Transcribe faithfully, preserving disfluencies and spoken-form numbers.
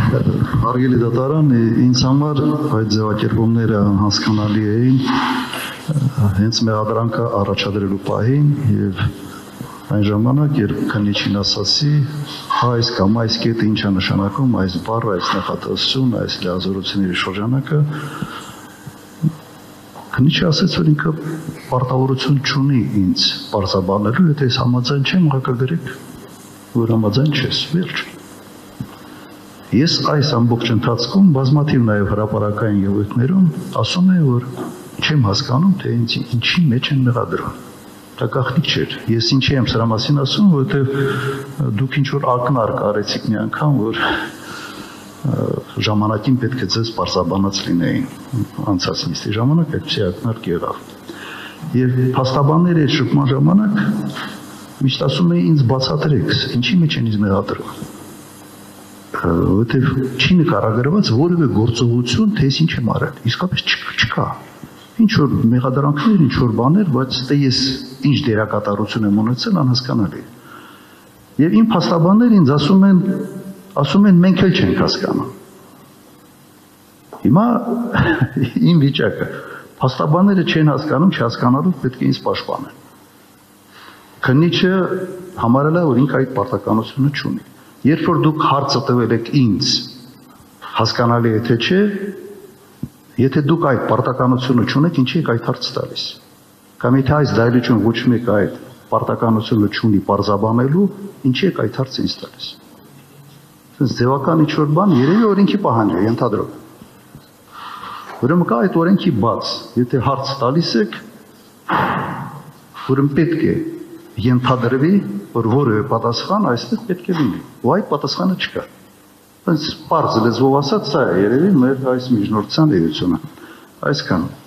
Հարգելի դատարան, ինձ համար այդ ձևակերպումները անհասկանալի էին հենց մեղադրանքը առաջադրելու պահին եւ այն ժամանակ, երբ քննիչին ասացի, այս կամ այս կետը ինչ է նշանակում, այս բառը, այս նախատեսությունը, այս լիազորությունների շրջանակը, քննիչը ասաց, որ ինքը պարտավորություն չունի ինձ պարզաբանելու, եթե ես համաձայն չեմ, հակագրեք, որ համաձայն չես, վերջ։ Ես այս ամբողջ ընթացքում բազմաթիվ նաև հրապարակային ելույթներում ասում եմ, որ չեմ հասկանում, թե ինձ ինչի մեջ են մեղադրում։ Դա գաղտնիք չէր։ Ես ինչի եմ սրա մասին ասում, որովհետև դուք ինչ որ ակնարկ արեցիք մի անգամ, որ ժամանակին պետք է ձեզ պարզաբանած լինեին անցած նիստի ժամանակ այդպիսի ակնարկ եղավ։ Եվ փաստաբանները այդ շփման ժամանակ միշտ ասում էին ինձ բացատրեք, ինչի մեջ են ինձ մեղադրում։ Որտեվ չի նկարագրված որևէ գործողություն, թե ես ինչ եմ արել, իսկապես չկա։ Ինչ որ մեղադրանքներ, ինչ որ բաներ, բայց դե ես ինչ դերակատարություն եմ ունեցել, անհասկանալի։ Եվ իմ փաստաբանները ինձ ասում են, ասում են մենք էլ չենք հասկանում։ Հիմա իմ վիճակը, փաստաբանները չեն հասկանում, չհասկանալու պետք է ինձ պաշտպանեն։ Քննիչը համարել է, որ ինքը այդ պարտականությունը չունի։ Երբ որ դուք հարցը տվել եք ինձ, հասկանալի է թե չէ, եթե դուք այդ պարտականությունը չունեք, ինչի եք այդ հարցը տալիս։ Կամ եթե այս դայլիճում ոչ մեկ այդ պարտականությունը չունի պարզաբանելու, ինչի եք այդ հարցը ինձ տալիս։ Սենց ձևական ինչ-որ բան, երևի օրենքի պահանջ է, ենթադրում։ Ուրեմն կա այդ օրենքի բաց, եթե հարց տալիս եք, ուրեմն պետք է ենթադրվի, որ որևէ պատասխան այստեղ պետք է լինի, ու այդ պատասխանը չկա։ Հենց պարզ լեզվով ասած, սա է երևի մեր այս միջնորդության էությունը, այսքանը։